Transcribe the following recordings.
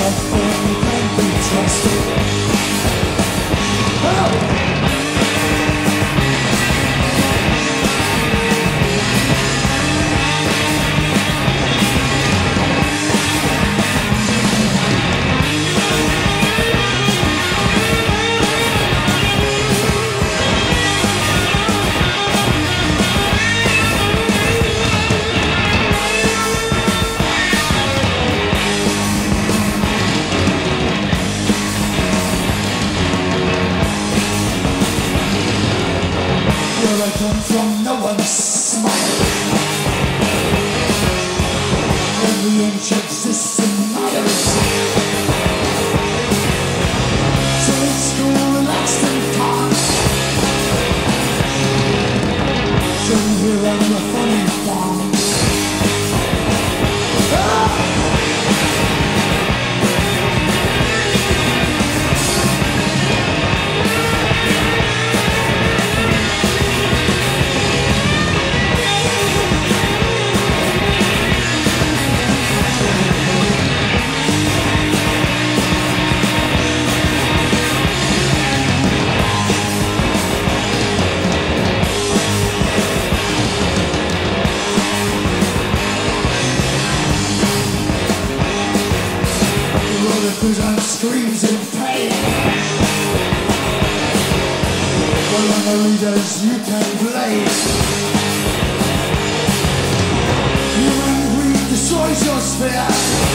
nothing can be trusted. I come from no one's smile. Every inch existence matters. So it's cool, relaxed and calm. So here on the funny farm. And screams in pain. Well, on the leaders you can blame. Human greed destroys your sphere.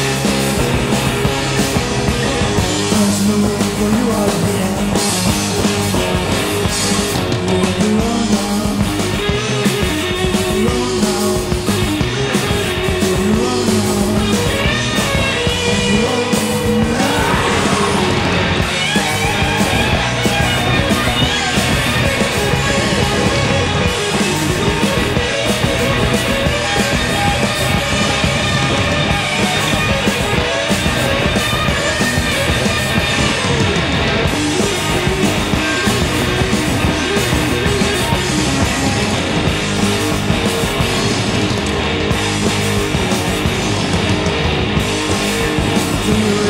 There's no room for you out here. You're alone now. You're alone now. You're alone now. You're alone. You